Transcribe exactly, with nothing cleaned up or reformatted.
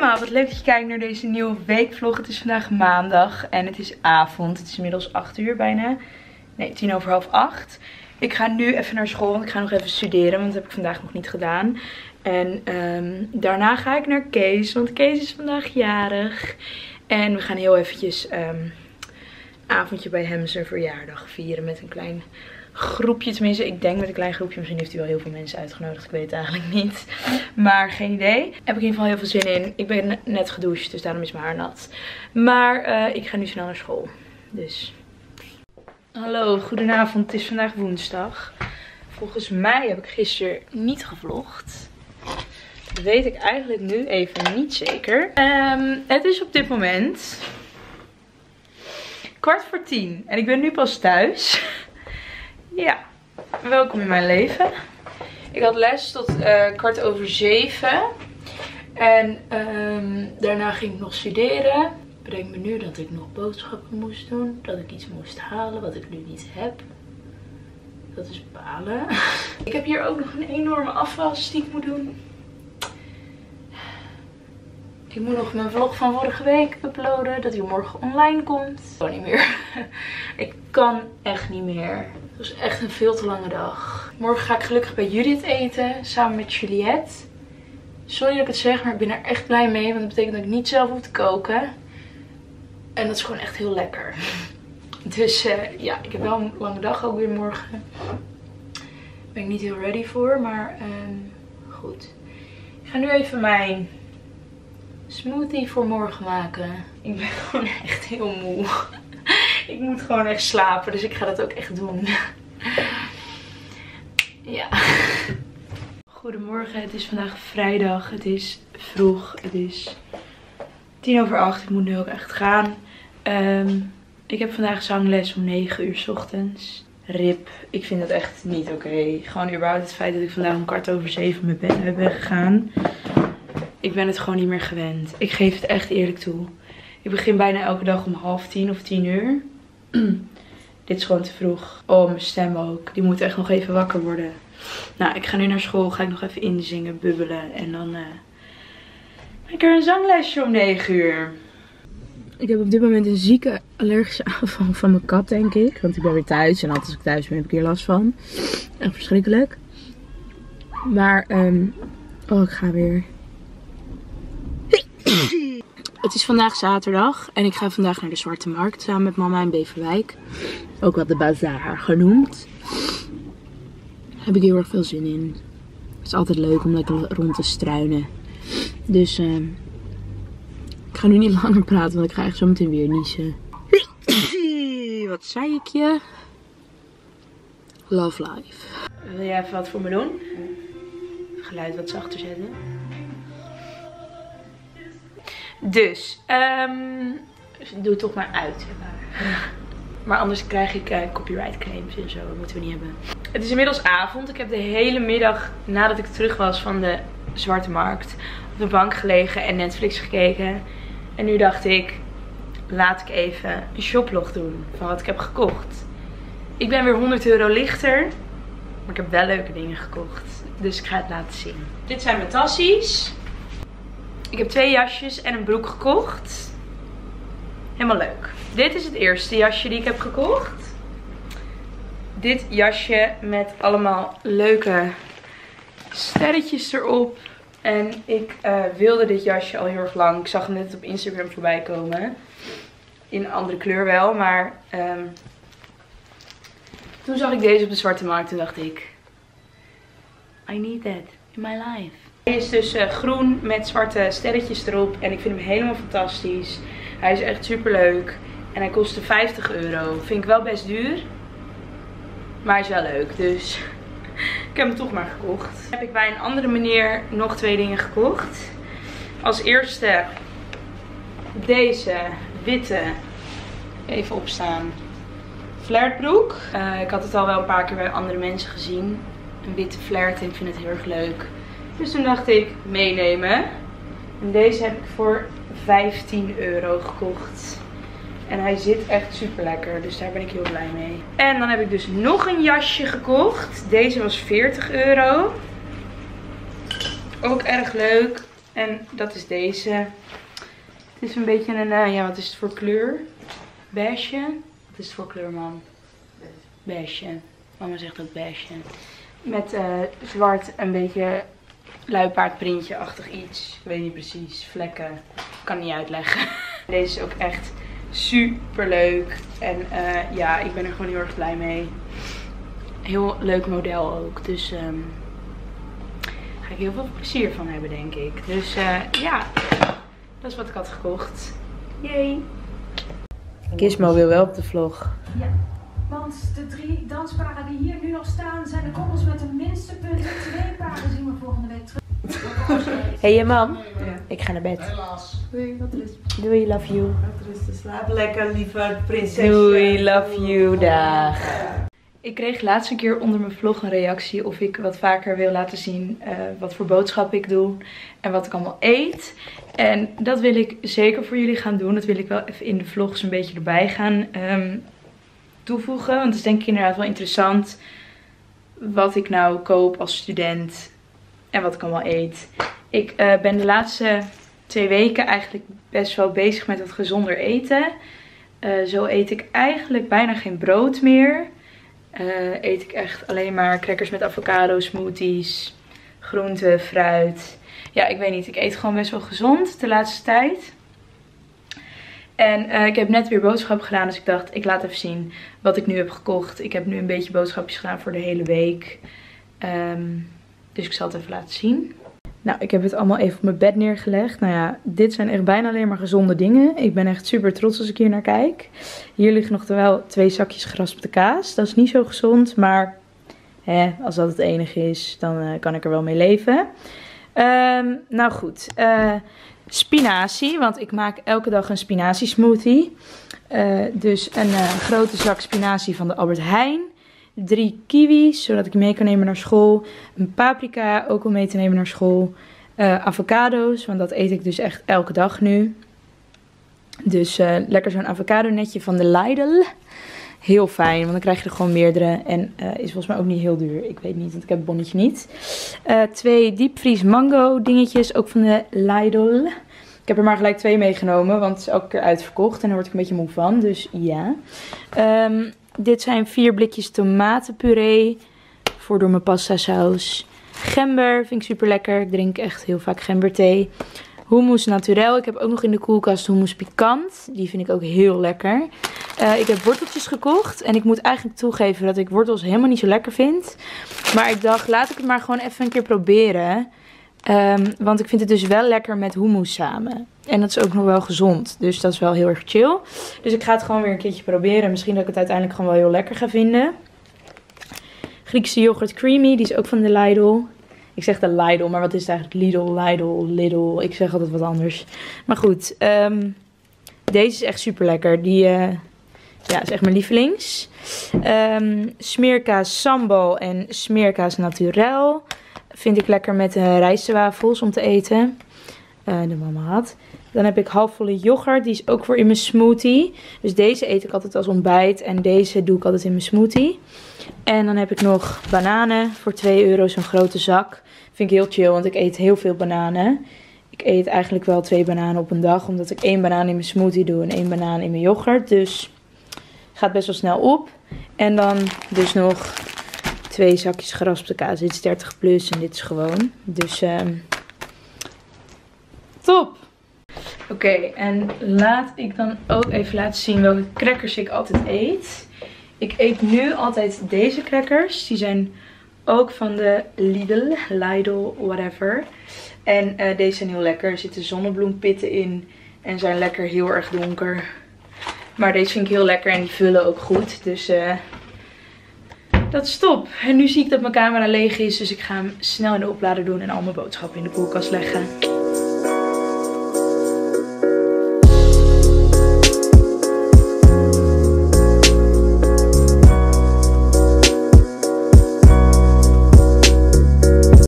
allemaal, wat leuk dat je kijkt naar deze nieuwe weekvlog. Het is vandaag maandag en het is avond. Het is inmiddels acht uur bijna. Nee, tien over half acht. Ik ga nu even naar school, want ik ga nog even studeren, want dat heb ik vandaag nog niet gedaan. En um, daarna ga ik naar Kees, want Kees is vandaag jarig. En we gaan heel eventjes um, avondje bij hem zijn verjaardag vieren met een klein groepje. Tenminste, ik denk met een klein groepje. Misschien heeft hij wel heel veel mensen uitgenodigd. Ik weet het eigenlijk niet. Maar geen idee. Heb ik in ieder geval heel veel zin in. Ik ben net gedoucht, dus daarom is mijn haar nat. Maar uh, ik ga nu snel naar school. Dus. Hallo, goedenavond. Het is vandaag woensdag. Volgens mij heb ik gisteren niet gevlogd. Dat weet ik eigenlijk nu even niet zeker. Um, het is op dit moment kwart voor tien. En ik ben nu pas thuis. Ja, welkom in mijn leven. Ik had les tot uh, kwart over zeven. En um, daarna ging ik nog studeren. Bedenk me nu dat ik nog boodschappen moest doen. Dat ik iets moest halen wat ik nu niet heb. Dat is balen. Ik heb hier ook nog een enorme afwas die ik moet doen. Ik moet nog mijn vlog van vorige week uploaden. Dat die morgen online komt. Ik kan niet meer. Ik kan echt niet meer. Het was echt een veel te lange dag. Morgen ga ik gelukkig bij Judith eten. Samen met Juliette. Sorry dat ik het zeg, maar ik ben er echt blij mee. Want dat betekent dat ik niet zelf hoef te koken. En dat is gewoon echt heel lekker. Dus uh, ja, ik heb wel een lange dag ook weer morgen. Daar ben ik niet heel ready voor. Maar um, goed. Ik ga nu even mijn smoothie voor morgen maken. Ik ben gewoon echt heel moe. Ik moet gewoon echt slapen, dus ik ga dat ook echt doen. Ja. Goedemorgen, het is vandaag vrijdag. Het is vroeg. Het is tien over acht. Ik moet nu ook echt gaan. Um, ik heb vandaag zangles om negen uur 's ochtends. Rip. Ik vind het echt niet oké. Okay. Gewoon überhaupt het feit dat ik vandaag om kwart over zeven mijn bed uit ben gegaan. Ik ben het gewoon niet meer gewend. Ik geef het echt eerlijk toe. Ik begin bijna elke dag om half tien of tien uur. Dit is gewoon te vroeg. Oh, mijn stem ook. Die moet echt nog even wakker worden. Nou, ik ga nu naar school. Ga ik nog even inzingen, bubbelen. En dan uh, heb ik er een zanglesje om negen uur. Ik heb op dit moment een zieke allergische aanval van mijn kat, denk ik. Want ik ben weer thuis. En altijd als ik thuis ben heb ik hier last van. Echt verschrikkelijk. Maar, um, oh, ik ga weer. Het is vandaag zaterdag en ik ga vandaag naar de Zwarte Markt samen met mama in Beverwijk. Ook wel de bazaar genoemd. Daar heb ik heel erg veel zin in. Het is altijd leuk om lekker rond te struinen. Dus uh, ik ga nu niet langer praten, want ik ga echt zo meteen weer niezen. Wat zei ik je? Love life. Wil jij even wat voor me doen? Geluid wat zachter zetten. Dus, um, doe het toch maar uit. Maar, maar anders krijg ik uh, copyright claims en zo. Dat moeten we niet hebben. Het is inmiddels avond. Ik heb de hele middag nadat ik terug was van de Zwarte Markt op de bank gelegen en Netflix gekeken. En nu dacht ik, laat ik even een shoplog doen van wat ik heb gekocht. Ik ben weer honderd euro lichter. Maar ik heb wel leuke dingen gekocht. Dus ik ga het laten zien. Dit zijn mijn tassies. Ik heb twee jasjes en een broek gekocht. Helemaal leuk. Dit is het eerste jasje die ik heb gekocht. Dit jasje met allemaal leuke sterretjes erop. En ik uh, wilde dit jasje al heel erg lang. Ik zag hem net op Instagram voorbij komen. In een andere kleur wel, maar um, toen zag ik deze op de Zwarte Markt en dacht ik, I need that in my life. Hij is dus uh, groen met zwarte sterretjes erop. En ik vind hem helemaal fantastisch. Hij is echt super leuk. En hij kostte vijftig euro. Vind ik wel best duur. Maar hij is wel leuk. Dus ik heb hem toch maar gekocht. Dan heb ik bij een andere meneer nog twee dingen gekocht. Als eerste deze witte, even opstaan, flairtbroek. Uh, ik had het al wel een paar keer bij andere mensen gezien. Een witte flair. En ik vind het heel erg leuk. Dus toen dacht ik, meenemen. En deze heb ik voor vijftien euro gekocht. En hij zit echt super lekker. Dus daar ben ik heel blij mee. En dan heb ik dus nog een jasje gekocht. Deze was veertig euro. Ook erg leuk. En dat is deze. Het is een beetje een, uh, ja, wat is het voor kleur? Beige. Wat is het voor kleur, man? Beige. Mama zegt ook beige. Met uh, zwart, een beetje luipaardprintje-achtig iets. Ik weet niet precies. Vlekken. Kan niet uitleggen. Deze is ook echt super leuk. En uh, ja, ik ben er gewoon heel erg blij mee. Heel leuk model ook. Dus um, ga ik heel veel plezier van hebben, denk ik. Dus uh, ja, dat is wat ik had gekocht. Yay! Gizmo wil wel op de vlog. Ja, want de drie dansparen die hier nu nog staan zijn de koppels met de minste punten. Twee paren zien we volgende week terug. Hé, hey, mam. Ja. Ik ga naar bed. Helaas. Doei, wat is het? Doei, love you. Slaap lekker, lieve prinsesje. Doei, love you, dag. Ik kreeg laatst een keer onder mijn vlog een reactie of ik wat vaker wil laten zien uh, wat voor boodschappen ik doe en wat ik allemaal eet. En dat wil ik zeker voor jullie gaan doen. Dat wil ik wel even in de vlogs een beetje erbij gaan um, toevoegen. Want het is denk ik inderdaad wel interessant wat ik nou koop als student en wat ik allemaal eet. Ik uh, ben de laatste twee weken eigenlijk best wel bezig met wat gezonder eten. Uh, zo eet ik eigenlijk bijna geen brood meer. Uh, eet ik echt alleen maar crackers met avocado, smoothies, groenten, fruit. Ja, ik weet niet. Ik eet gewoon best wel gezond de laatste tijd. En uh, ik heb net weer boodschappen gedaan. Dus ik dacht, ik laat even zien wat ik nu heb gekocht. Ik heb nu een beetje boodschapjes gedaan voor de hele week. Um, dus ik zal het even laten zien. Nou, ik heb het allemaal even op mijn bed neergelegd. Nou ja, dit zijn echt bijna alleen maar gezonde dingen. Ik ben echt super trots als ik hier naar kijk. Hier liggen nog wel twee zakjes geraspte kaas. Dat is niet zo gezond, maar hè, als dat het enige is, dan uh, kan ik er wel mee leven. Um, nou goed, uh, spinazie, want ik maak elke dag een spinazie smoothie. Uh, dus een uh, grote zak spinazie van de Albert Heijn. Drie kiwis, zodat ik mee kan nemen naar school. Een paprika, ook om mee te nemen naar school. Uh, avocado's, want dat eet ik dus echt elke dag nu. Dus uh, lekker zo'n avocado netje van de Lidl. Heel fijn, want dan krijg je er gewoon meerdere. En uh, is volgens mij ook niet heel duur. Ik weet niet, want ik heb het bonnetje niet. Uh, twee diepvries mango dingetjes, ook van de Lidl. Ik heb er maar gelijk twee meegenomen, want het is elke keer uitverkocht. En daar word ik een beetje moe van, dus ja. Um, Dit zijn vier blikjes tomatenpuree voor door mijn pasta saus. Gember vind ik super lekker. Ik drink echt heel vaak gemberthee. Hummus naturel. Ik heb ook nog in de koelkast hummus pikant. Die vind ik ook heel lekker. Uh, ik heb worteltjes gekocht. En ik moet eigenlijk toegeven dat ik wortels helemaal niet zo lekker vind. Maar ik dacht, laat ik het maar gewoon even een keer proberen. Um, want ik vind het dus wel lekker met hummus samen. En dat is ook nog wel gezond. Dus dat is wel heel erg chill. Dus ik ga het gewoon weer een keertje proberen. Misschien dat ik het uiteindelijk gewoon wel heel lekker ga vinden. Griekse yoghurt creamy. Die is ook van de Lidl. Ik zeg de Lidl, maar wat is het eigenlijk? Lidl, Lidl, Lidl. Ik zeg altijd wat anders. Maar goed. Um, deze is echt super lekker. Die uh, ja, is echt mijn lievelings. Um, smeerkaas sambal en smeerkaas naturel. Vind ik lekker met uh, rijstwafels om te eten. Uh, de mama had. Dan heb ik halfvolle yoghurt. Die is ook voor in mijn smoothie. Dus deze eet ik altijd als ontbijt. En deze doe ik altijd in mijn smoothie. En dan heb ik nog bananen. Voor twee euro zo'n grote zak. Vind ik heel chill. Want ik eet heel veel bananen. Ik eet eigenlijk wel twee bananen op een dag. Omdat ik één banaan in mijn smoothie doe. En één banaan in mijn yoghurt. Dus gaat best wel snel op. En dan dus nog twee zakjes geraspte kaas. Dit is dertig plus en dit is gewoon. Dus um, top! Oké, okay, en laat ik dan ook even laten zien welke crackers ik altijd eet. Ik eet nu altijd deze crackers. Die zijn ook van de Lidl, Lidl, whatever. En uh, deze zijn heel lekker. Er zitten zonnebloempitten in en zijn lekker heel erg donker. Maar deze vind ik heel lekker en die vullen ook goed. Dus uh, dat is top. En nu zie ik dat mijn camera leeg is. Dus ik ga hem snel in de oplader doen en al mijn boodschappen in de koelkast leggen.